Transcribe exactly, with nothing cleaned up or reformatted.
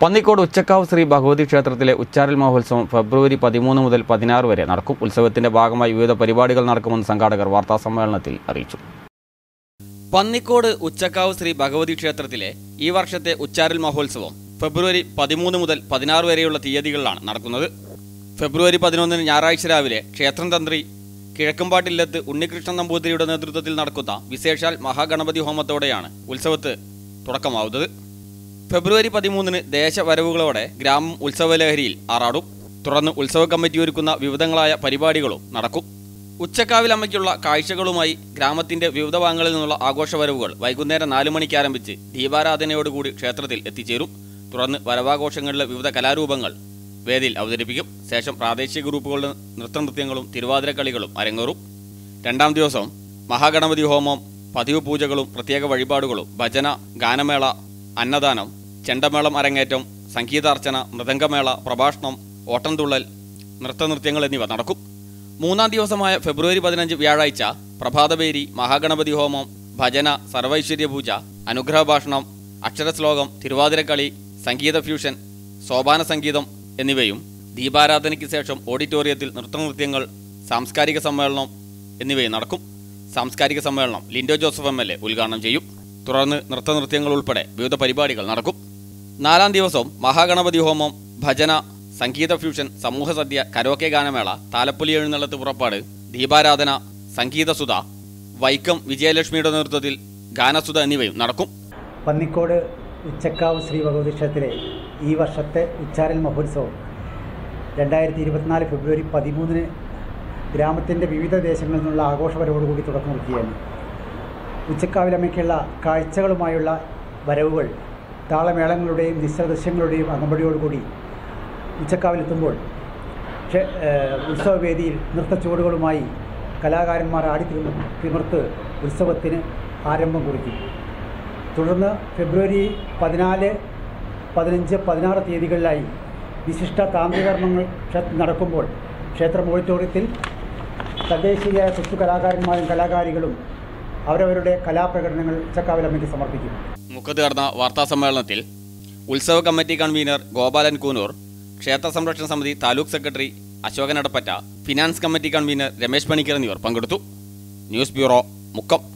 പന്നിക്കോട് ഉച്ചക്കാവ് ശ്രീ ഭഗവതി ക്ഷേത്രത്തിലെ ഉച്ചാരൽ മഹോത്സവം ഫെബ്രുവരി പതിമൂന്ന് മുതൽ പതിനാറ് വരെ നടക്കും. ഉത്സവത്തിന്റെ ഭാഗമായി വിവിധ പരിപാടികൾ നടക്കുമെന്ന് സംഘാടകർ വാർത്താസമ്മേളനത്തിൽ അറിയിച്ചു. പന്നിക്കോട് ഉച്ചക്കാവ് ശ്രീ ഭഗവതി ക്ഷേത്രത്തിലെ ഈ വർഷത്തെ ഉച്ചാരൽ മഹോത്സവം ഫെബ്രുവരി പതിമൂന്ന് മുതൽ പതിനാറ് വരെയുള്ള തീയതികളിലാണ് നടക്കുന്നത്. ഫെബ്രുവരി പതിനൊന്നിന് ഞായറാഴ്ച രാവിലെ ക്ഷേത്രം തന്ത്രി കിഴക്കമ്പാട്ടില്ലത്ത് ഉണ്ണികൃഷ്ണൻ നമ്പൂതിരിയുടെ നേതൃത്വത്തിൽ നടക്കുന്ന വിശേഷാൽ മഹാഗണപതി ഹോമത്തോടെയാണ് ഉത്സവത്ത് തുടക്കമാവുന്നത്. ഫെബ്രുവരി പതിമൂന്നിന് ദേശവരവുകളോടെ ഗ്രാമം ഉത്സവലഹരിയിൽ ആറാടും. തുടർന്ന് ഉത്സവ കമ്മിറ്റി ഒരുക്കുന്ന വിവിധങ്ങളായ പരിപാടികളും നടക്കും. ഉച്ചക്കാവിലമ്മയ്ക്കുള്ള കാഴ്ചകളുമായി ഗ്രാമത്തിന്റെ വിവിധ ഭാഗങ്ങളിൽ നിന്നുള്ള ആഘോഷവരവുകൾ വൈകുന്നേരം നാലു മണിക്ക് ആരംഭിച്ച് ദീപാരാധനയോടുകൂടി ക്ഷേത്രത്തിൽ എത്തിച്ചേരും. തുടർന്ന് വരവാഘോഷങ്ങളിലെ വിവിധ കലാരൂപങ്ങൾ വേദിയിൽ അവതരിപ്പിക്കും. ശേഷം പ്രാദേശിക ഗ്രൂപ്പുകളുടെ നൃത്തനൃത്യങ്ങളും തിരുവാതിരക്കളികളും അരങ്ങേറും. രണ്ടാം ദിവസം മഹാഗണപതി ഹോമം, പതിവ് പൂജകളും പ്രത്യേക വഴിപാടുകളും, ഭജന, ഗാനമേള, അന്നദാനം, ചെണ്ടമേളം അരങ്ങേറ്റം, സംഗീതാർച്ചന, മൃദംഗമേള, പ്രഭാഷണം, ഓട്ടംതുള്ളൽ, നൃത്തനൃത്യങ്ങൾ എന്നിവ നടക്കും. മൂന്നാം ദിവസമായ ഫെബ്രുവരി പതിനഞ്ച് വ്യാഴാഴ്ച പ്രഭാതപേരി, മഹാഗണപതി ഹോമം, ഭജന, സർവൈശ്വര്യ പൂജ, അനുഗ്രഹഭാഷണം, അക്ഷരശ്ലോകം, തിരുവാതിരക്കളി, സംഗീത ഫ്യൂഷൻ, സോപാന സംഗീതം എന്നിവയും ദീപാരാധനയ്ക്ക് ശേഷം ഓഡിറ്റോറിയത്തിൽ നൃത്തനൃത്യങ്ങൾ, സാംസ്കാരിക സമ്മേളനം എന്നിവയും നടക്കും. സാംസ്കാരിക സമ്മേളനം Lindo Joseph M L A ഉദ്ഘാടനം ചെയ്യും. തുടർന്ന് നൃത്തനൃത്യങ്ങൾ ഉൾപ്പെടെ വിവിധ പരിപാടികൾ നടക്കും. നാലാം ദിവസം മഹാഗണപതി ഹോമം, ഭജന, സംഗീത ഫ്യൂഷൻ, സമൂഹസദ്യ, കരോക്കെ ഗാനമേള, താലപ്പൊലി എഴുന്നള്ളത്ത് പുറപ്പാട്, ദീപാരാധന, സംഗീതസുധ, വൈക്കം വിജയലക്ഷ്മിയുടെ നേതൃത്വത്തിൽ ഗാനസുധ എന്നിവയും നടക്കും. പന്നിക്കോട് ഉച്ചക്കാവ് ശ്രീ ഭഗവതി ക്ഷേത്രത്തിലെ ഈ വർഷത്തെ ഉച്ചാരൽ മഹോത്സവം രണ്ടായിരത്തി ഇരുപത്തിനാല് ഫെബ്രുവരി പതിമൂന്നിന് ഗ്രാമത്തിൻ്റെ വിവിധ ദേശങ്ങളിൽ നിന്നുള്ള ആഘോഷപരവോടുകൂടി തുടക്കം കുറിക്കുകയാണ്. ഉച്ചക്കാവിലമ്മയ്ക്കുള്ള കാഴ്ചകളുമായുള്ള വരവുകൾ താളമേളങ്ങളുടെയും നിശ്ചദൃശ്യങ്ങളുടെയും അകമ്പടിയോടുകൂടി ഉച്ചക്കാവിലെത്തുമ്പോൾ ഉത്സവവേദിയിൽ നൃത്തച്ചുവടുകളുമായി കലാകാരന്മാർ ആടി തിമിർത്ത് ഉത്സവത്തിന് ആരംഭം കുറിക്കും. തുടർന്ന് ഫെബ്രുവരി പതിനാല്, പതിനഞ്ച്, പതിനാറ് തീയതികളിലായി വിശിഷ്ട താന്ത്രികർമ്മങ്ങൾ നടക്കുമ്പോൾ ക്ഷേത്രം ഓഡിറ്റോറിയത്തിൽ തദ്ദേശീയ കൊച്ചു കലാകാരന്മാരും കലാകാരികളും അവരവരുടെ കലാപ്രകടനങ്ങൾ ഉച്ചക്കാവിലമ്മയ്ക്ക് സമർപ്പിക്കും. മുഖത്ത് നടന്ന വാർത്താസമ്മേളനത്തിൽ ഉത്സവ കമ്മിറ്റി കൺവീനർ ഗോപാലൻ കൂനൂർ, ക്ഷേത്ര സംരക്ഷണ സമിതി taluk secretary Ashokan Adappatta, finance committee convener Ramesh Panicker എന്നിവർ പങ്കെടുത്തു. News bureau, Mukkam.